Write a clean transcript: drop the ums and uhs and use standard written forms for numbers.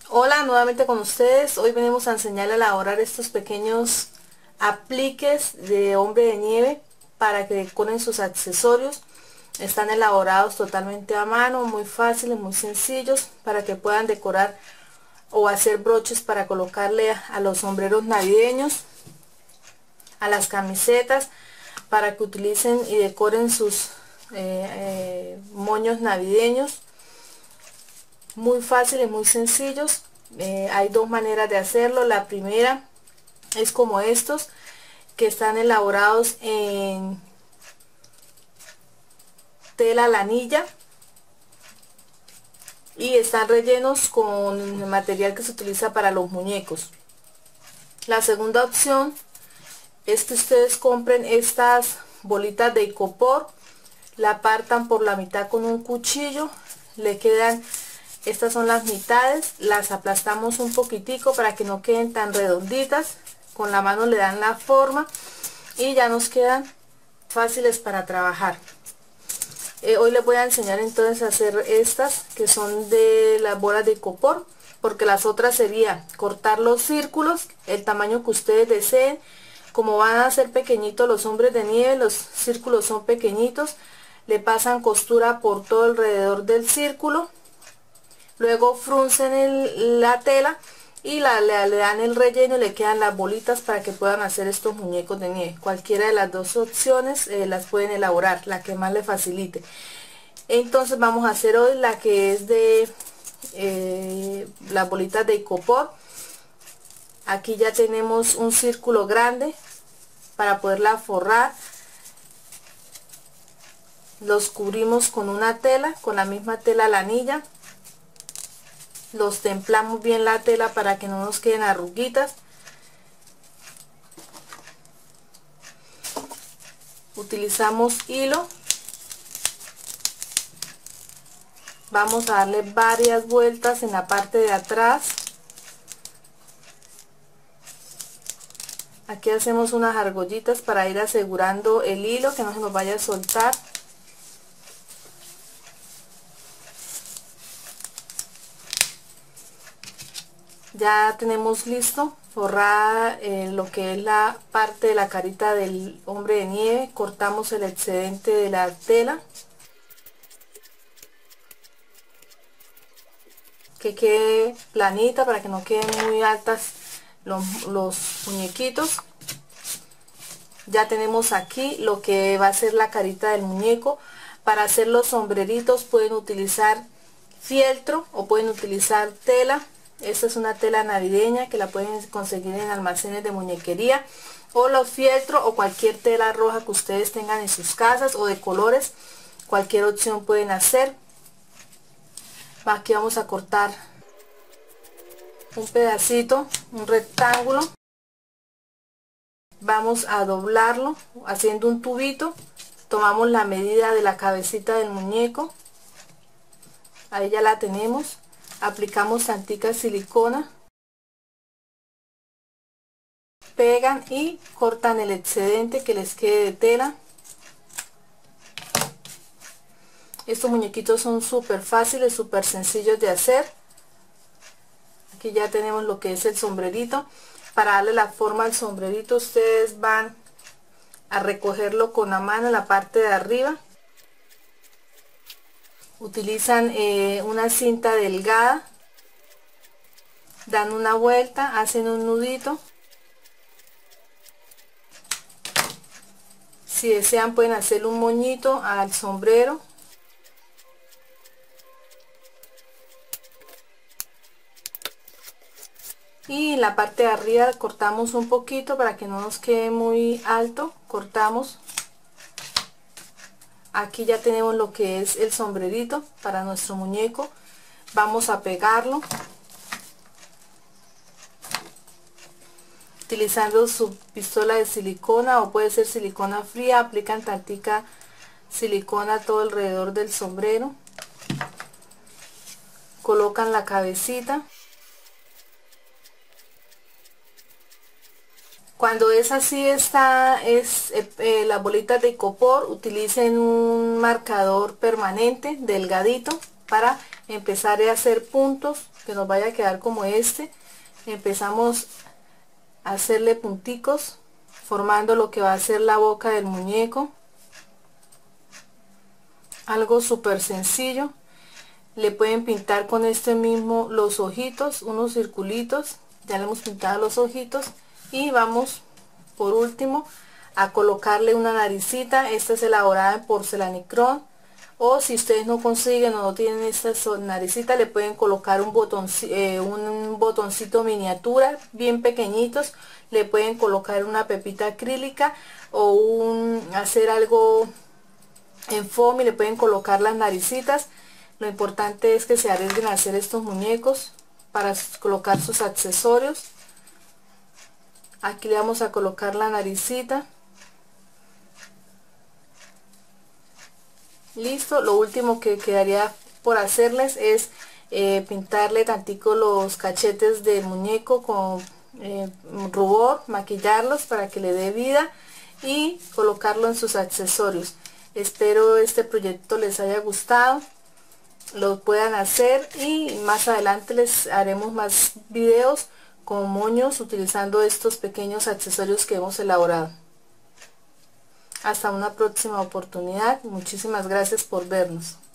Hola, nuevamente con ustedes. Hoy venimos a enseñarles a elaborar estos pequeños apliques de hombre de nieve para que decoren sus accesorios. Están elaborados totalmente a mano, muy fáciles, muy sencillos, para que puedan decorar o hacer broches para colocarle a los sombreros navideños, a las camisetas, para que utilicen y decoren sus moños navideños. Muy fáciles, muy sencillos. Hay dos maneras de hacerlo. La primera es como estos, que están elaborados en tela lanilla y están rellenos con el material que se utiliza para los muñecos. La segunda opción es que ustedes compren estas bolitas de icopor, la partan por la mitad con un cuchillo, le quedan, estas son las mitades, las aplastamos un poquitico para que no queden tan redonditas, con la mano le dan la forma y ya nos quedan fáciles para trabajar. Hoy les voy a enseñar entonces a hacer estas que son de las bolas de icopor, porque las otras sería cortar los círculos el tamaño que ustedes deseen. Como van a ser pequeñitos los hombres de nieve, los círculos son pequeñitos, le pasan costura por todo alrededor del círculo, luego fruncen la tela y le dan el relleno y le quedan las bolitas para que puedan hacer estos muñecos de nieve. Cualquiera de las dos opciones las pueden elaborar, la que más les facilite. Entonces vamos a hacer hoy la que es de las bolitas de icopor. Aquí ya tenemos un círculo grande para poderla forrar. Los cubrimos con una tela, con la misma tela lanilla. Los templamos bien la tela para que no nos queden arruguitas. Utilizamos hilo. Vamos a darle varias vueltas en la parte de atrás. Aquí hacemos unas argollitas para ir asegurando el hilo, que no se nos vaya a soltar. Ya tenemos listo forrada lo que es la parte de la carita del hombre de nieve. Cortamos el excedente de la tela, que quede planita para que no queden muy altas los muñequitos. Ya tenemos aquí lo que va a ser la carita del muñeco. Para hacer los sombreritos pueden utilizar fieltro o pueden utilizar tela. Esta es una tela navideña que la pueden conseguir en almacenes de muñequería, o los fieltros o cualquier tela roja que ustedes tengan en sus casas, o de colores, cualquier opción pueden hacer. Aquí vamos a cortar un pedacito, un rectángulo. Vamos a doblarlo haciendo un tubito. Tomamos la medida de la cabecita del muñeco, ahí ya la tenemos. Aplicamos tantica silicona, pegan y cortan el excedente que les quede de tela. Estos muñequitos son súper fáciles, súper sencillos de hacer. Aquí ya tenemos lo que es el sombrerito. Para darle la forma al sombrerito, ustedes van a recogerlo con la mano en la parte de arriba. Utilizan una cinta delgada, dan una vuelta, hacen un nudito. Si desean pueden hacerle un moñito al sombrero. Y en la parte de arriba cortamos un poquito para que no nos quede muy alto, cortamos. Aquí ya tenemos lo que es el sombrerito para nuestro muñeco. Vamos a pegarlo utilizando su pistola de silicona, o puede ser silicona fría. Aplican tantica silicona todo alrededor del sombrero, colocan la cabecita. Cuando es así, las bolitas de icopor, utilicen un marcador permanente delgadito para empezar a hacer puntos que nos vaya a quedar como este. Empezamos a hacerle punticos formando lo que va a ser la boca del muñeco. Algo súper sencillo. Le pueden pintar con este mismo los ojitos, unos circulitos. Ya le hemos pintado los ojitos y vamos por último a colocarle una naricita. Esta es elaborada en porcelanicrón, o si ustedes no consiguen o no tienen esta naricita, le pueden colocar un botoncito miniatura bien pequeñitos. Le pueden colocar una pepita acrílica o hacer algo en foam y le pueden colocar las naricitas. Lo importante es que se arriesguen a hacer estos muñecos para colocar sus accesorios. Aquí le vamos a colocar la naricita. Listo. Lo último que quedaría por hacerles es pintarle tantico los cachetes del muñeco con rubor, maquillarlos para que le dé vida y colocarlo en sus accesorios. Espero este proyecto les haya gustado, lo puedan hacer, y más adelante les haremos más videos con moños utilizando estos pequeños accesorios que hemos elaborado. Hasta una próxima oportunidad. Muchísimas gracias por vernos.